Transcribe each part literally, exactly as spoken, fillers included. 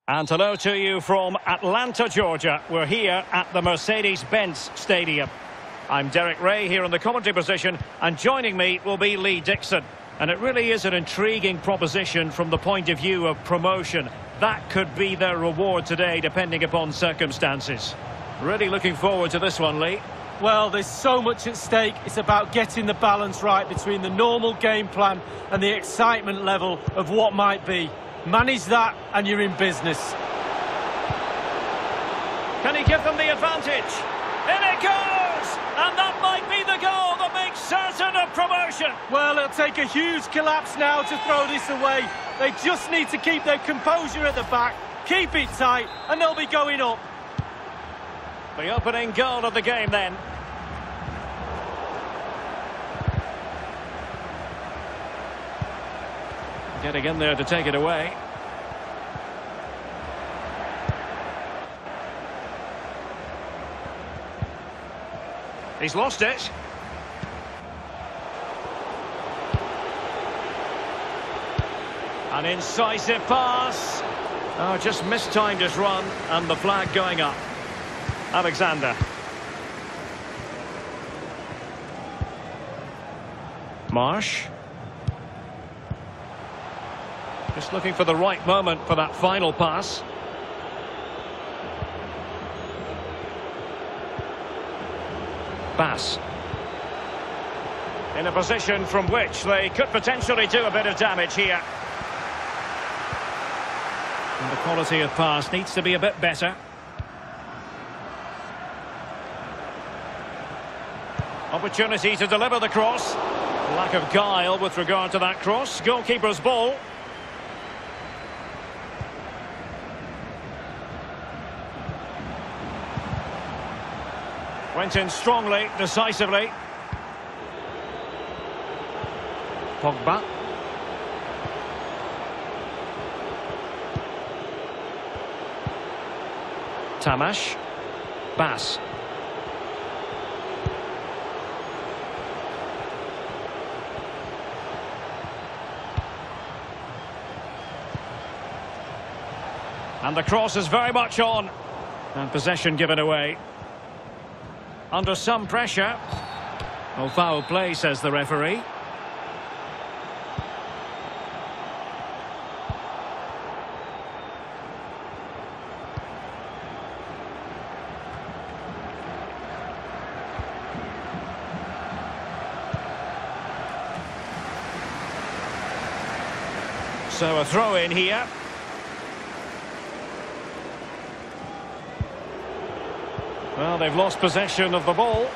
And hello to you from Atlanta, Georgia. We're here at the Mercedes-Benz Stadium. I'm Derek Ray here in the commentary position, and joining me will be Lee Dixon. And it really is an intriguing proposition from the point of view of promotion. That could be their reward today, depending upon circumstances. Really looking forward to this one, Lee. Well, there's so much at stake. It's about getting the balance right between the normal game plan and the excitement level of what might be. Manage that and you're in business. Can he give them the advantage? In it goes! And that might be the goal that makes certain of promotion. Well, it'll take a huge collapse now to throw this away. They just need to keep their composure at the back, keep it tight, and they'll be going up. The opening goal of the game then. Getting in there to take it away. He's lost it. An incisive pass. Oh, just mistimed his run, and the flag going up. Alexander. Marsh. Just looking for the right moment for that final pass. Bass. In a position from which they could potentially do a bit of damage here. And the quality of pass needs to be a bit better. Opportunity to deliver the cross. Lack of guile with regard to that cross. Goalkeeper's ball. Went in strongly, decisively. Pogba. Tamash. Bass. And the cross is very much on. And possession given away. Under some pressure. Oh, foul play, says the referee. So a throw in here. Well, they've lost possession of the ball.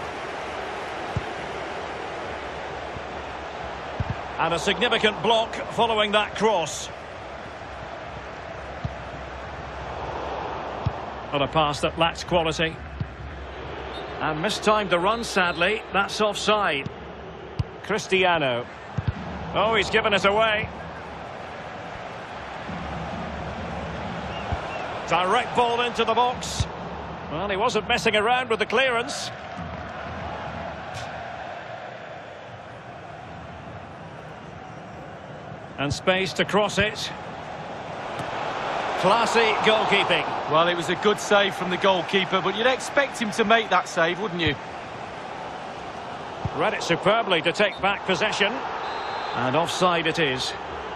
And a significant block following that cross. Not a pass that lacks quality. And mistimed the run, sadly. That's offside. Cristiano. Oh, he's given it away. Direct ball into the box. Well, he wasn't messing around with the clearance. And space to cross it. Classy goalkeeping. Well, it was a good save from the goalkeeper, but you'd expect him to make that save, wouldn't you? Read it superbly to take back possession. And offside it is.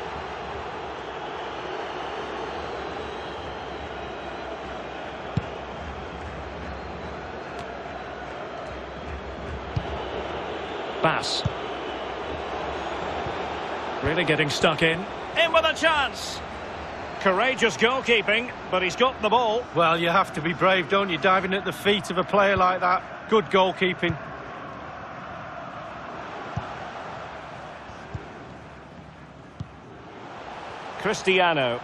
Bass. Really getting stuck in. In with a chance. Courageous goalkeeping, but he's got the ball. Well, you have to be brave, don't you? Diving at the feet of a player like that. Good goalkeeping. Cristiano.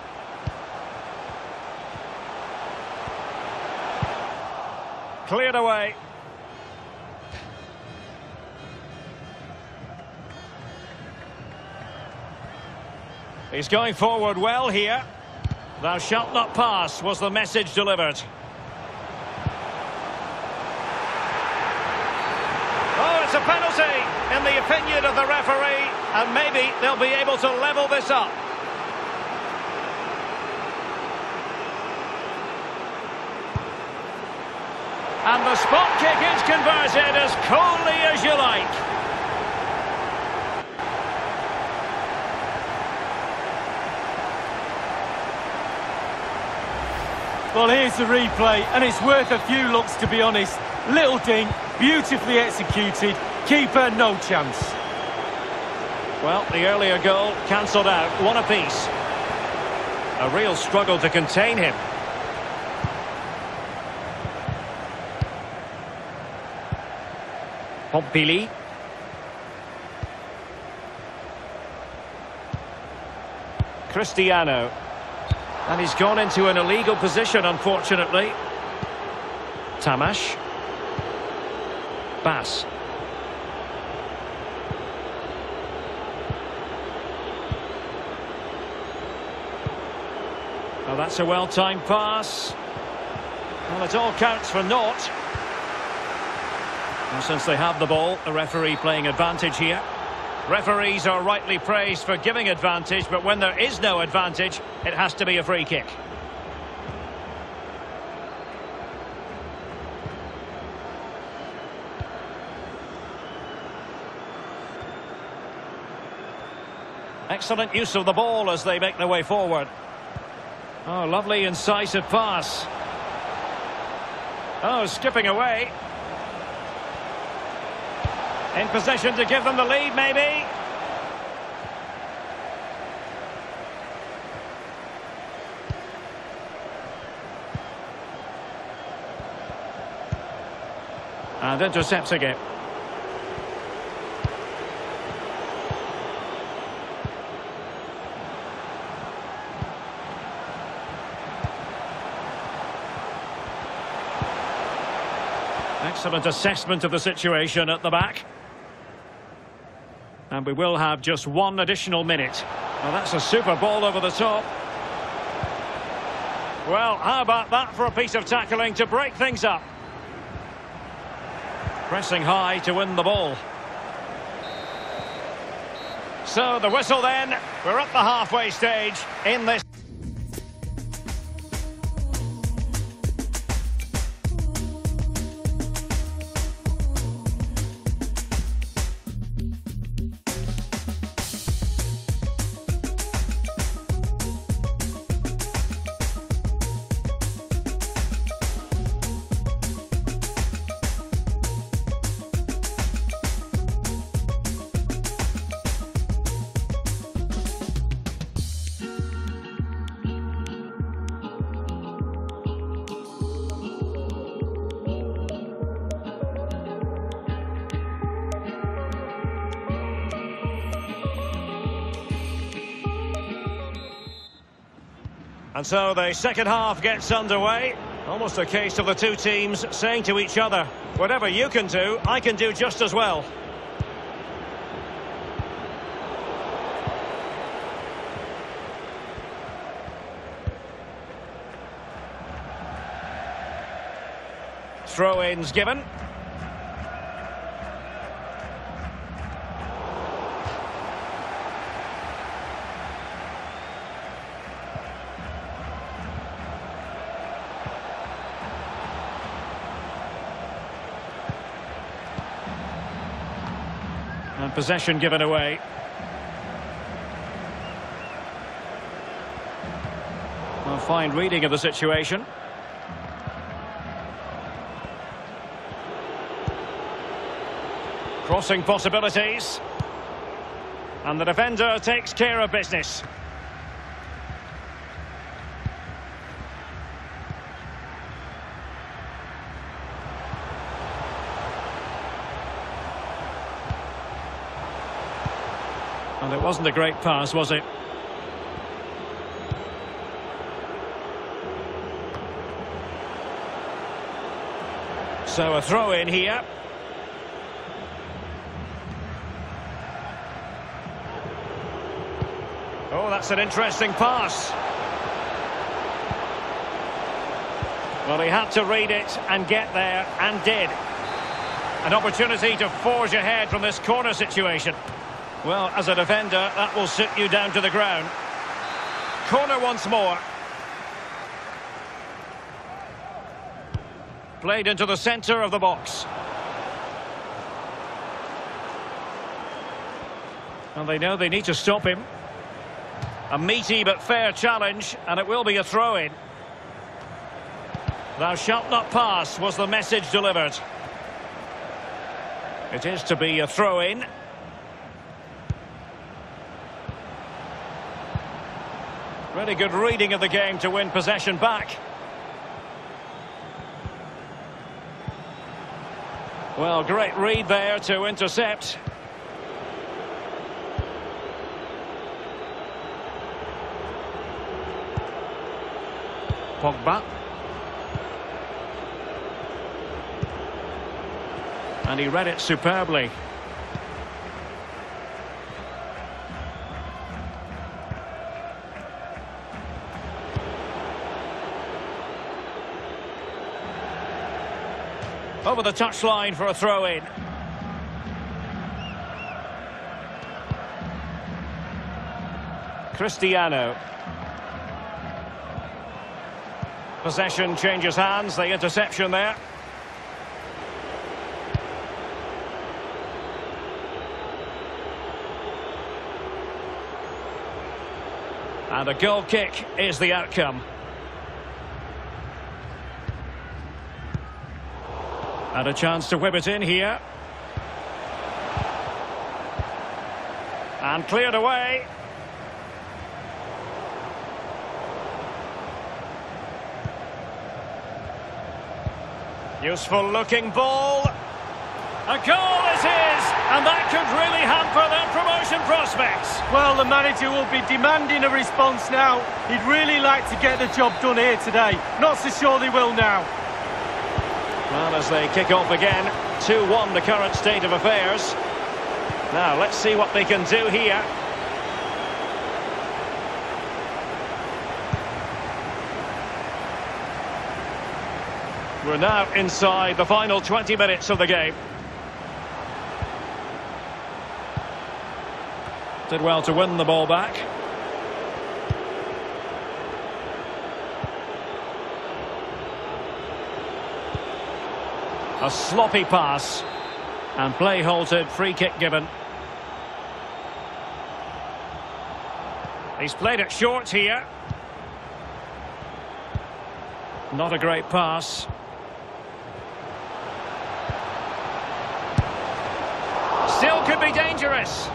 Cleared away. He's going forward well here. Thou shalt not pass was the message delivered. Oh, it's a penalty in the opinion of the referee, and maybe they'll be able to level this up. And the spot kick is converted as coolly as you like. Well, here's the replay, and it's worth a few looks, to be honest. Little dink, beautifully executed. Keeper, no chance. Well, the earlier goal cancelled out. One apiece. A real struggle to contain him. Pompili. Cristiano. And he's gone into an illegal position, unfortunately. Tamash. Bass. Well, that's a well-timed pass. Well, it all counts for naught. And since they have the ball, the referee playing advantage here. Referees are rightly praised for giving advantage, but when there is no advantage, it has to be a free kick. Excellent use of the ball as they make their way forward. Oh, lovely incisive pass. Oh, skipping away. In position to give them the lead, maybe. And intercepting it. Excellent assessment of the situation at the back. And we will have just one additional minute. Well, that's a super ball over the top. Well, how about that for a piece of tackling to break things up? Pressing high to win the ball. So the whistle then. We're at the halfway stage in this. And so the second half gets underway. Almost a case of the two teams saying to each other, whatever you can do, I can do just as well. Throw-ins given. And possession given away. A fine reading of the situation. Crossing possibilities. And the defender takes care of business. And it wasn't a great pass, was it? So a throw in here. Oh, that's an interesting pass. Well, he had to read it and get there, and did. An opportunity to forge ahead from this corner situation. Well, as a defender, that will sit you down to the ground. Corner once more. Played into the centre of the box. And they know they need to stop him. A meaty but fair challenge, and it will be a throw-in. Thou shalt not pass was the message delivered. It is to be a throw-in. Really good reading of the game to win possession back. Well, great read there to intercept. Pogba. And he read it superbly. Over the touchline for a throw-in. Cristiano. Possession changes hands, the interception there. And a goal kick is the outcome. And a chance to whip it in here. And cleared away. Useful looking ball. A goal it is, and that could really hamper their promotion prospects. Well, the manager will be demanding a response now. He'd really like to get the job done here today. Not so sure they will now. Well, as they kick off again, two one the current state of affairs. Now, let's see what they can do here. We're now inside the final twenty minutes of the game. Did well to win the ball back. A sloppy pass. And play halted, free kick given. He's played it short here. Not a great pass. Still could be dangerous.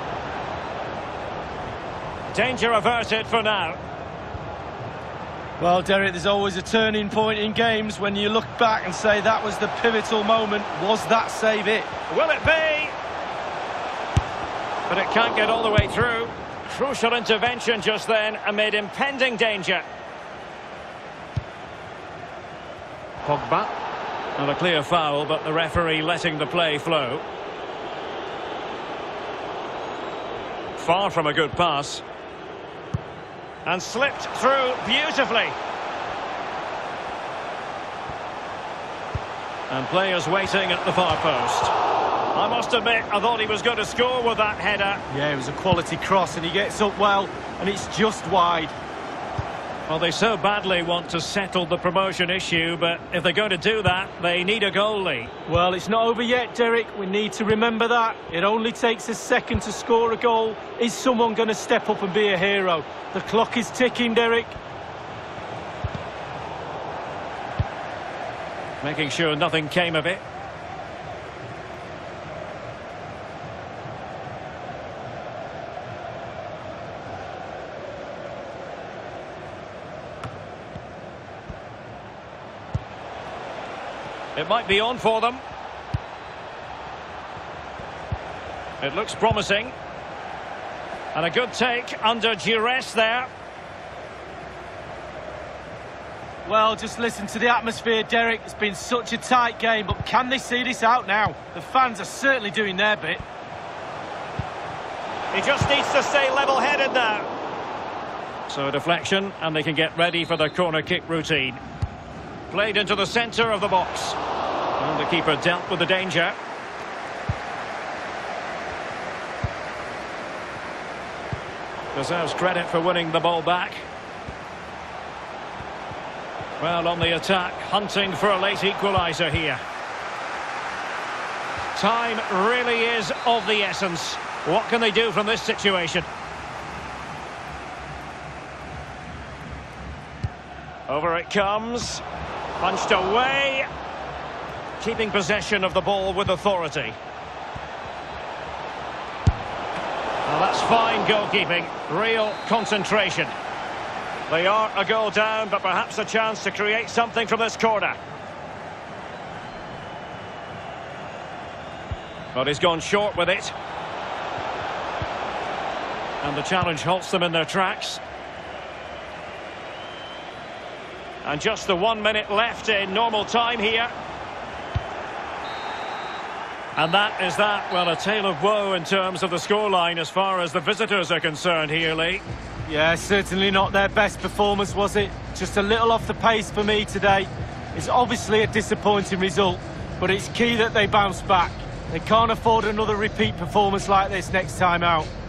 Danger averted for now. Well, Derek, there's always a turning point in games when you look back and say that was the pivotal moment. Was that save it? Will it be? But it can't get all the way through. Crucial intervention just then amid impending danger. Pogba. Not a clear foul, but the referee letting the play flow. Far from a good pass. And slipped through beautifully. And players waiting at the far post. I must admit, I thought he was going to score with that header. Yeah, it was a quality cross and he gets up well and it's just wide. Well, they so badly want to settle the promotion issue, but if they're going to do that, they need a goalie. Well, it's not over yet, Derek. We need to remember that. It only takes a second to score a goal. Is someone going to step up and be a hero? The clock is ticking, Derek. Making sure nothing came of it. It might be on for them. It looks promising. And a good take under duress there. Well, just listen to the atmosphere, Derek. It's been such a tight game, but can they see this out now? The fans are certainly doing their bit. He just needs to stay level-headed now. So a deflection, and they can get ready for the corner kick routine. Played into the centre of the box. And the keeper dealt with the danger. Deserves credit for winning the ball back. Well, on the attack, hunting for a late equaliser here. Time really is of the essence. What can they do from this situation? Over it comes. Punched away. Keeping possession of the ball with authority. Well, that's fine goalkeeping. Real concentration. They are a goal down, but perhaps a chance to create something from this corner. But he's gone short with it. And the challenge halts them in their tracks. And just the one minute left in normal time here. And that is that. Well, a tale of woe in terms of the scoreline as far as the visitors are concerned here, Lee. Yeah, certainly not their best performance, was it? Just a little off the pace for me today. It's obviously a disappointing result, but it's key that they bounce back. They can't afford another repeat performance like this next time out.